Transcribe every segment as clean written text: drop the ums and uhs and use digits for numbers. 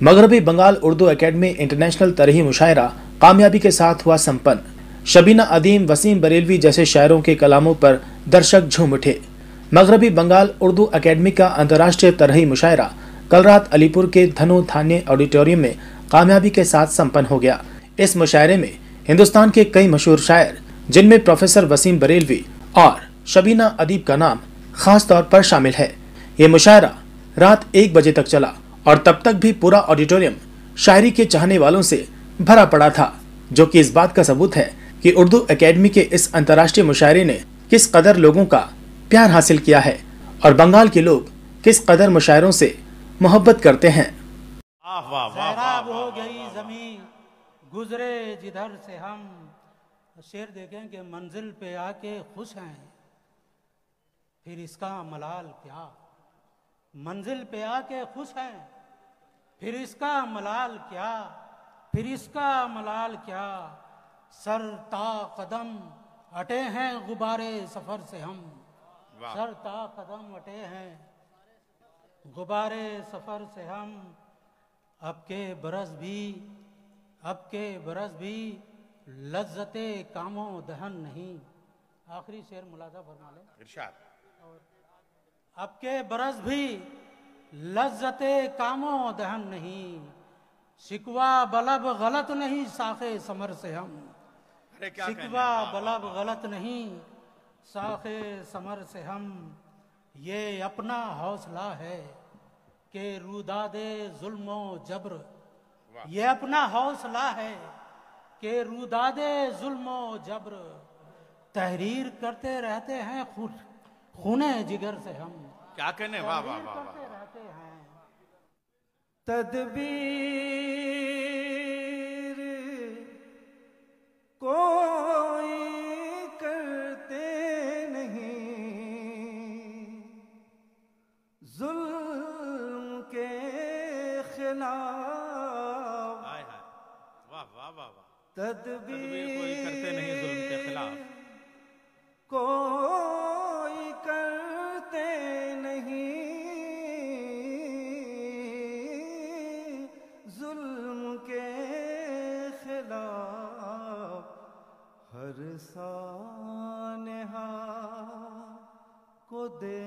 मगरबी Bengal Urdu academy international तरही मुशायरा कामयाबी के साथ हुआ संपन्न। शबीना अदीम, वसीम बरेलवी जैसे शायरों के कलामों पर दर्शक झूम उठे। मगरबी बंगाल उर्दू एकेडमी का अंतर्राष्ट्रीय तरही मुशायरा कल रात अलीपुर के धनु धान्य ऑडिटोरियम में कामयाबी के साथ संपन्न हो गया। इस मुशायरे में हिंदुस्तान के कई मशहूर शायर, जिनमें प्रोफेसर वसीम बरेलवी और शबीना अदीब का नाम खास तौर पर शामिल है। ये मुशायरा रात 1 बजे तक चला और तब तक भी पूरा ऑडिटोरियम शायरी के चाहने वालों से भरा पड़ा था, जो कि इस बात का सबूत है कि उर्दू एकेडमी के इस अंतर्राष्ट्रीय मुशायरे ने किस कदर लोगों का प्यार हासिल किया है और बंगाल के लोग किस कदर मुशायरों से मोहब्बत करते हैं। सैराब हो गई जमीन गुजरे जिधर से हम, शेर देखें कि मंजिल पे आके खुश हैं, फिर इसका मलाल क्या। मंजिल पे आके खुश हैं, फिर इसका मलाल क्या, फिर इसका मलाल क्या। सर ता कदम अटे हैं गुबारे सफर से हम, सर ता कदम अटे हैं गुबारे सफर से हम। अब के बरस भी लज्जते कामों दहन नहीं। आखिरी शेर मुलाजा फरमा ले इरशाद। अब के बरस भी लज्जते कामों दहन नहीं, शिकवा बलब गलत नहीं साखे समर से हम। शिकवा बलब गलत नहीं साखे समर से हम। ये अपना हौसला है कि रूदादे जुल्मो जब्र, ये अपना हौसला है कि रूदादे जुल्मो जब्र। तहरीर करते रहते हैं खूने जिगर से हम। क्या कहने, वाह वाह वाह करते रहते हैं। तदबीर कोई करते नहीं, जुल्म के खिलाफ। वाह वाह वाह वाह। तदबीर कोई करते नहीं जुल्म के खिलाफ, कोई करते नहीं जुल्म के खिलाफ। हर सानहा को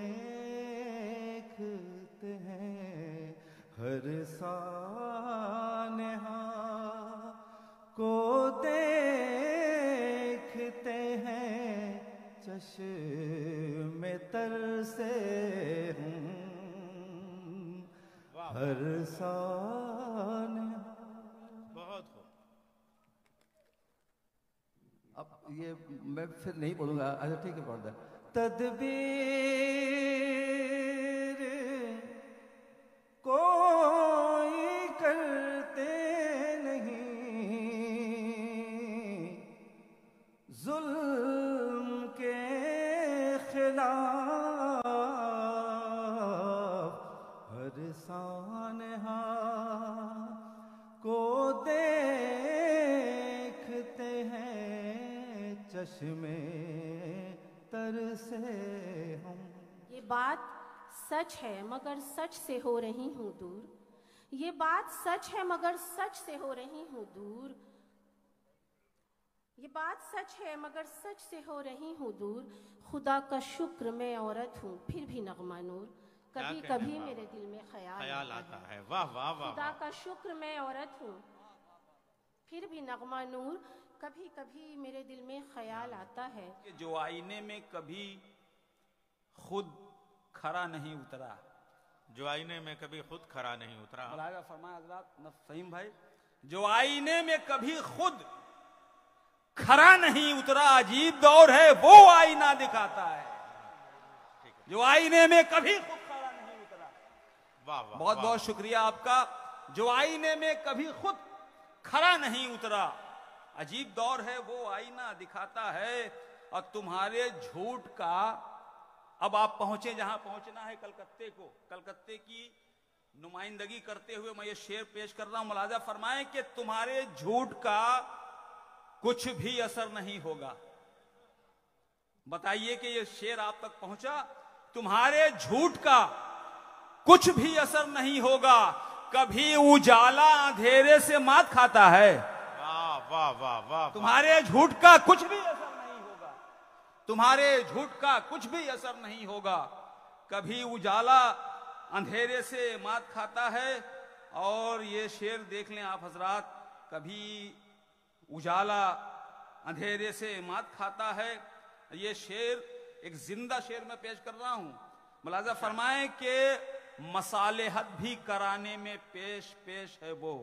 देखते हैं, हर सानहा को देखते हैं। चश्मे तर से हर सान। बहुत हो। अब ये मैं फिर नहीं बोलूंगा, अच्छा ठीक है पढ़ दे। तदबीर कोई करते नहीं, जुल्म के खिलाफ। हर सानहा को देखते हैं, चश्मे तर से हम। ये बात सच है मगर सच से हो रही हूँ दूर, ये बात सच है मगर सच से हो रही हूँ दूर। ये बात सच है मगर सच से हो रही हूँ दूर। खुदा का शुक्र मैं औरत हूँ फिर भी नगमा नूर, कभी कभी मेरे दिल में ख्याल आता है। वाह वाह वाह। खुदा का शुक्र मैं औरत हूँ फिर भी नगमा नूर, कभी कभी मेरे दिल में ख्याल आता है। जो आईने में कभी खुद खरा नहीं उतरा, जो आईने में कभी खुद खरा नहीं उतरा। फरमाया हज़रात फहीम भाई, जो आईने में कभी खुद खरा नहीं उतरा, अजीब दौर है वो आईना दिखाता है। जो आईने में कभी खुद खरा नहीं उतरा। वाह वाह। बहुत बहुत शुक्रिया आपका। जो आईने में कभी खुद खरा नहीं उतरा, अजीब दौर है वो आईना दिखाता है। और तुम्हारे झूठ का अब आप पहुंचे जहां पहुंचना है, कलकत्ते को। कलकत्ते की नुमाइंदगी करते हुए मैं ये शेर पेश कर रहा हूं। मुलाजा फरमाएं कि तुम्हारे झूठ का कुछ भी असर नहीं होगा। बताइए कि ये शेर आप तक पहुंचा। तुम्हारे झूठ का कुछ भी असर नहीं होगा, कभी उजाला अंधेरे से मात खाता है। वाह वाह वाह वाह। तुम्हारे झूठ का कुछ भी असर नहीं होगा, तुम्हारे झूठ का कुछ भी असर नहीं होगा। कभी उजाला अंधेरे से मात खाता है। और ये शेर देख लें आप हजरात, कभी उजाला अंधेरे से मात खाता है। ये शेर एक जिंदा शेर में पेश कर रहा हूं। मुलाजा फरमाएं कि मसालेहत भी कराने में पेश पेश है वो।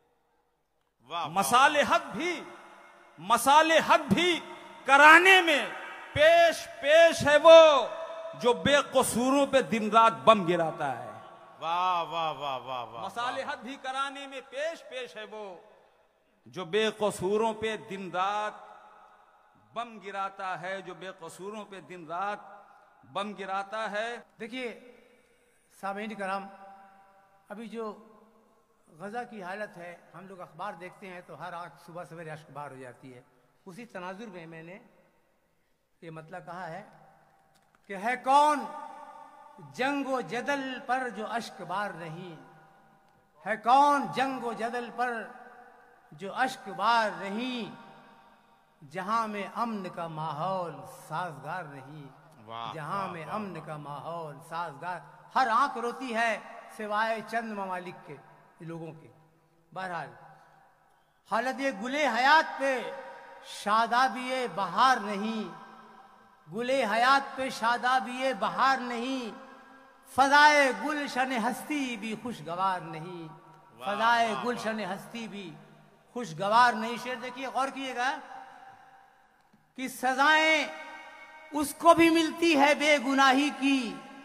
मसालेहत भी कराने में पेश पेश है वो, जो बेकसूरों पे दिन रात बम गिराता है। वाह वाह वाह वाह वाह। मसालेहत भी कराने में पेश पेश है वो, जो बेकसूरों पे दिन रात बम गिराता है, जो बेकसूरों पे दिन रात बम गिराता है। देखिए सामीन कराम, अभी जो गजा की हालत है, हम लोग अखबार देखते हैं तो हर आंख सुबह सवेरे अश्कबार हो जाती है। उसी तनाजुर में मैंने ये मतलब कहा है कि है कौन जंगो जदल पर जो अश्कबार नहीं, है कौन जंगो जदल पर जो अश्कबार नहीं, जहां में अमन का माहौल साजगार नहीं, जहां में अमन का माहौल साजगार। हर आंख रोती है सिवाय चंद ममालिक के लोगों के। बहरहाल हालत ये गुले हयात पे शादाबिये बहार नहीं, गुले हयात पे शादाबिये बहार नहीं, फजाए गुलशन हस्ती भी खुशगवार नहीं, फजाए गुलशन हस्ती भी खुशगवार नहीं। शेर देखिए, गौर कीजिएगा कि सजाएं उसको भी मिलती है बेगुनाही की,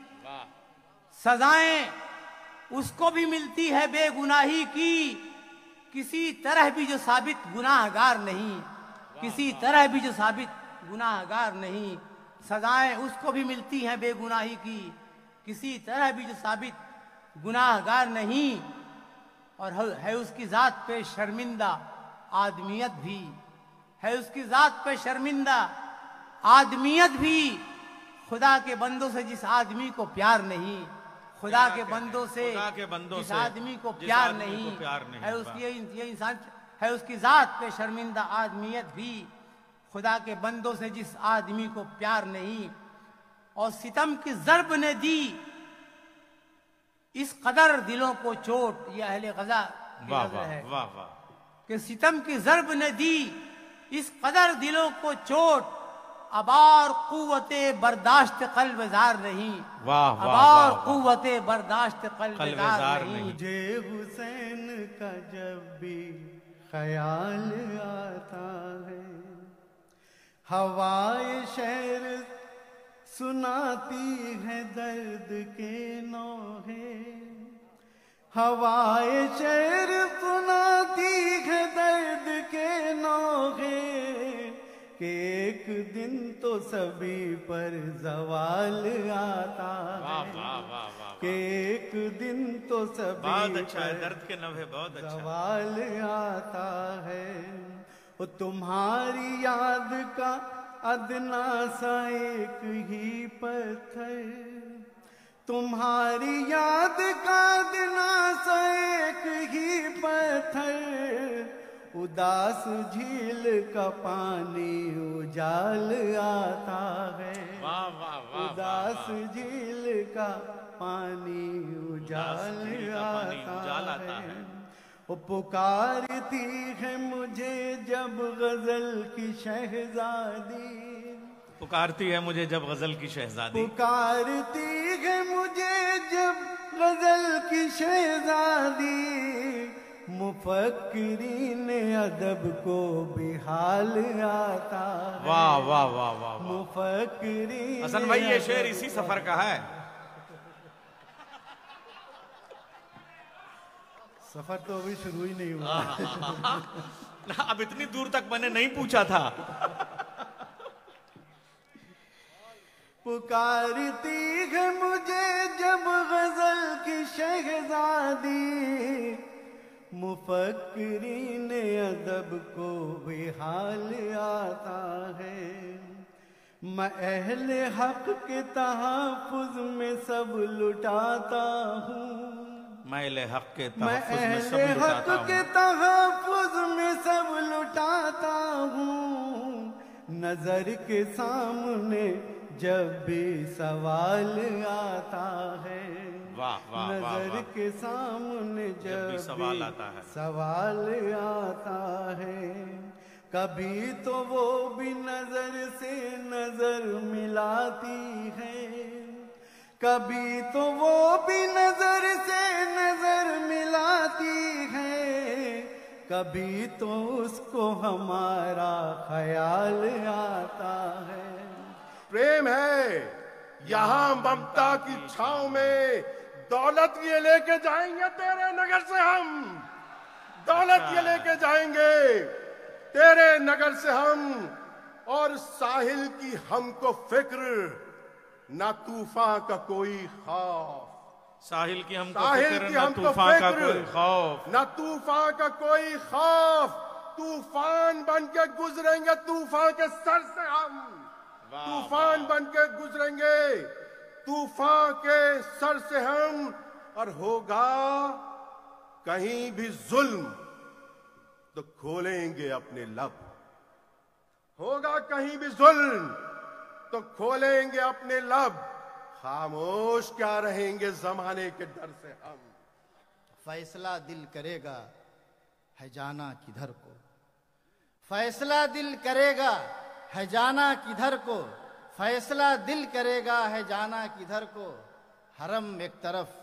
सजाएं उसको भी मिलती है बेगुनाही की, किसी तरह भी जो साबित गुनाहगार नहीं, किसी तरह भी जो साबित गुनाहगार नहीं। सजाएं उसको भी मिलती हैं बेगुनाही की, किसी तरह भी जो साबित गुनाहगार नहीं। और है उसकी जात पे शर्मिंदा आदमियत भी, है उसकी जात पे शर्मिंदा आदमियत भी। खुदा के बंदों से जिस आदमी को प्यार नहीं, खुदा के बंदों से जिस आदमी को प्यार नहीं, है उसकी ये इंसान है उसकी जात पे शर्मिंदा आदमियत भी। खुदा के बंदों से जिस आदमी को प्यार नहीं। और सितम की ज़र्ब ने दी इस कदर दिलों को चोट, ये अहले गजा की नज़र है कि सितम की ज़र्ब ने दी इस कदर दिलों को चोट, अब और कुव्वते बर्दाश्त कल्बजार नहीं, अब और कुव्वते बर्दाश्त कल्बजार नहीं। मुझे हुसैन का जब भी ख्याल आता है, हवाए शहर सुनाती है दर्द के नौहे, हवाए शहर सुनाती है दर्द के नौहे, कि एक दिन तो सभी पर जवाल आता है, कि एक दिन तो सभी बहुत अच्छा है, दर्द के नभे बहुत अच्छा जवाल आता है। वो तुम्हारी याद का अदना सा एक ही पत्थर, तुम्हारी याद का अदना सा एक ही पत्थर, उदास झील का पानी उजाल आता है, उदास झील का पानी उजाल आता है। वो पुकारती है मुझे जब गजल की शहजादी, पुकारती है मुझे जब गजल की शहजादी, पुकारती है मुझे जब गजल की शहजादी, मुफक्किरीन अदब को बिहाल आता है। वाह वाह वाह वाह। मुफक्किरीन हसन भाई ये शेर इसी सफर का है। सफर तो अभी शुरू ही नहीं हुआ। अब इतनी दूर तक मैंने नहीं पूछा था। पुकारती है मुझे जब गजल की शहजादी, मुफक्किरीन अदब को बेहाल आता है। मैं अहले हक के तहफ़्फ़ुज़ में सब लुटाता हूँ, मैले हक के मैं तहफ्फुज़ में सब अहले हक लुटाता के हूँ। तहफ्फुज़ में सब लुटाता हूँ। नजर के सामने जब भी सवाल आता है, वाह वाह वाह नजर वाह। के सामने जब भी भी सवाल आता है। सवाल आता है, कभी तो वो भी नजर से नजर मिलाती है, कभी तो वो भी नजर से नजर मिलाती है, कभी तो उसको हमारा ख्याल आता है। प्रेम है यहाँ ममता की छांव में, दौलत ये लेके जाएंगे तेरे नगर से हम, दौलत ये लेके जाएंगे तेरे नगर से हम। और साहिल की हमको फिक्र, ना तूफान का कोई खौफ, साहिल की हमको साहिल फिक्र, की ना हमको तूफान का फिक्र, कोई खौफ। ना तूफान का कोई खौफ, तूफान बन के गुजरेंगे तूफान के सर से हम, तूफान बन के गुजरेंगे तूफान के सर से हम। और होगा कहीं भी जुल्म तो खोलेंगे अपने लब, होगा कहीं भी जुल्म तो खोलेंगे अपने लब, खामोश क्या रहेंगे जमाने के डर से हम। फैसला दिल करेगा है जाना किधर को, फैसला दिल करेगा है जाना किधर को, फैसला दिल करेगा है जाना किधर को। हरम एक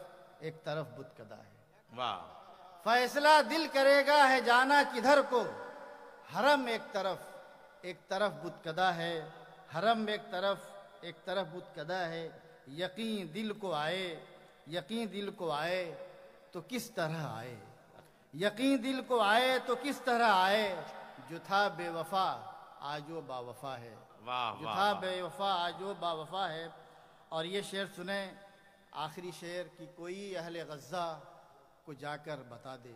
तरफ बुतकदा है। वाह। फैसला दिल करेगा है जाना किधर को, हरम एक तरफ बुतकदा है, हरम एक तरफ बुतकदा है। यकीन दिल को आए, यकीन दिल को आए तो किस तरह आए, यकीन दिल को आए तो किस तरह आए। जो था बेवफा आजो बावफा है, वाह जो वाह था वाह। बेवफा आजो बावफा है। और ये शेर सुने, आखिरी शेर कि कोई अहले गज़्ज़ा को जाकर बता दे,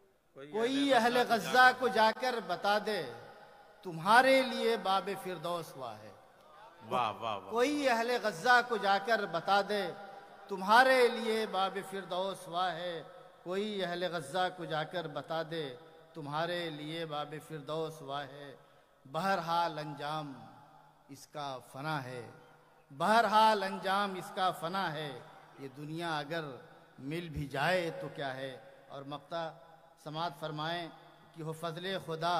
कोई अहले गज़्ज़ा को जाकर बता दे, तुम्हारे लिए बाबे फिरदौस हुआ है। वाह वाह वाह। कोई अहले गज़्ज़ा को जाकर बता दे, तुम्हारे लिए बाबे फिरदौस हुआ है। कोई अहले गज़्ज़ा को जाकर बता दे, तुम्हारे लिए बाबे फिरदौस हुआ है। बहरहाल अंजाम इसका फना है, बहरहाल अंजाम इसका फना है। ये दुनिया अगर मिल भी जाए तो क्या है। और मक्ता समात फरमाएं कि हो फजले खुदा,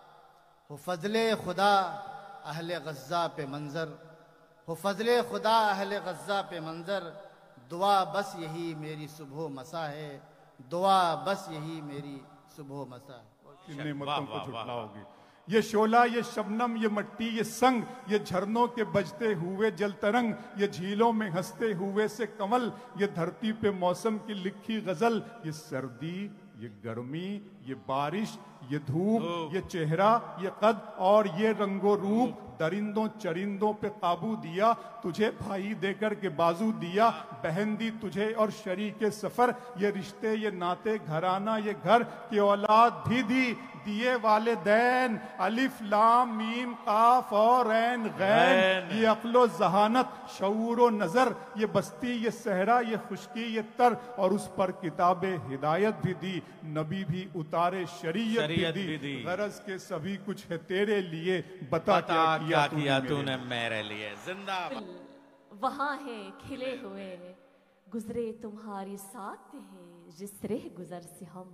हो फजले खुदा अहले गज़्ज़ा पे मंज़र, हो फजले खुदा अहले गज़्ज़ा पे मंज़र। दुआ बस यही मेरी सुबह मसा है, दुआ बस यही मेरी सुबह मसा। नेमतों को झुटलाओगी। ये शोला, ये शबनम, ये मट्टी, ये संग, ये झरनों के बजते हुए जल तरंग, ये झीलों में हंसते हुए से कमल, ये धरती पे मौसम की लिखी गजल, ये सर्दी, ये गर्मी, ये बारिश, ये धूप, ये चेहरा, ये कद और ये रंगो रूप। दरिंदों चरिंदों पे काबू दिया, तुझे भाई देकर के बाजू दिया। बहन दी तुझे और शरीके सफर, ये रिश्ते, ये नाते, घराना, ये घर की औलाद भी दी। दिए वाले दैन, अलिफ लाम मीम काफ और ऐन गैन, ये अक्लो जहानत, शऊर व नजर, ये बस्ती, ये सहरा, ये खुशकी, ये तर। और उस पर किताबे हिदायत भी दी, नबी भी उतारे, शरीयत भी दी। गरज के सभी कुछ है तेरे लिए, बता क्या किया तूने मेरे लिए। जिंदाबाद। वहाँ है खिले हुए, गुजरे तुम्हारी साथ है जिस रेह गुजर से हम,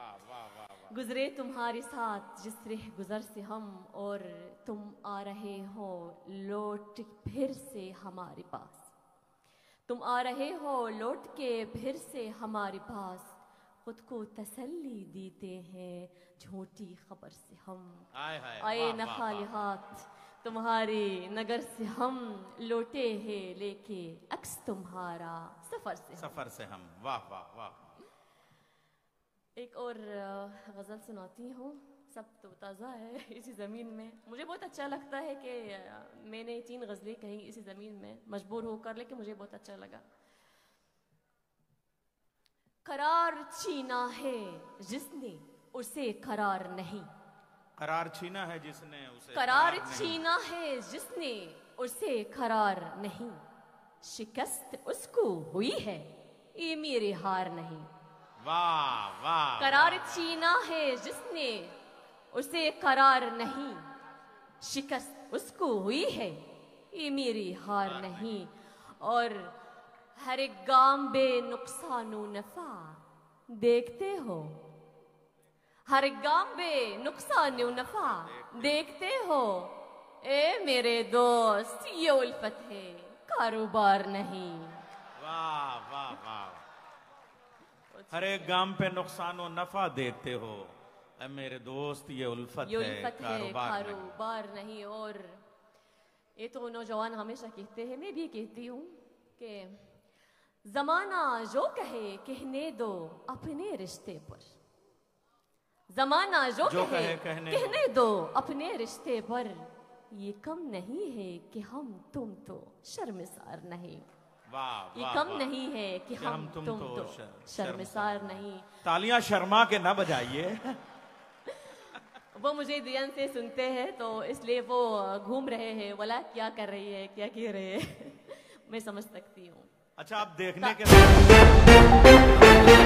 गुजरे तुम्हारे साथ जिस रेह गुजर से हम। और तुम आ रहे हो लौट फिर से हमारे पास, तुम आ रहे हो लौट के फिर से हमारे पास। खुद को तसल्ली देते हैं झूठी खबर से हम, आए न खाली हाथ तुम्हारे नगर से हम। लौटे हैं लेके अक्स तुम्हारा सफर से हम। वाह वाह वाह। एक और गज़ल सुनाती हूँ, सब तो ताज़ा है इसी ज़मीन में। मुझे बहुत अच्छा लगता है कि मैंने 3 गज़लें कही इसी ज़मीन में मजबूर होकर, लेकिन मुझे बहुत अच्छा लगा। करार छीना है जिसने उसे करार नहीं, करार छीना है जिसने उसे करार छीना है जिसने उसे करार नहीं। शिकस्त उसको हुई है ये मेरी हार नहीं, वाह वाह। करार छीना है जिसने उसे करार नहीं, शिकस्त उसको हुई है ये मेरी हार नहीं। और हर एक गाम बे नुकसानो नफा देखते हो, हर एक गाम बे नुकसानो नफा देखते हो। ए मेरे दोस्त ये उल्फत है कारोबार नहीं। वाह वाह वाह। हर एक गाम पे नुकसान और नफा देखते हो, ऐ मेरे दोस्त ये उल्फत है कारोबार नहीं। और ये तो नौजवान हमेशा कहते हैं, मैं भी कहती हूँ कि जमाना जो कहे कहने दो अपने रिश्ते पर, जमाना जो कहे कहने दो अपने रिश्ते पर। ये कम नहीं है कि हम तुम तो शर्मिसार नहीं। वाह, ये कम नहीं है कि हम तुम तो शर्मिसार नहीं। तालियां शर्मा के ना बजाइए। वो मुझे ध्यान से सुनते हैं तो इसलिए वो घूम रहे हैं, बोला क्या कर रही है क्या कह रहे हैं। मैं समझ सकती हूँ। अच्छा, आप देखने के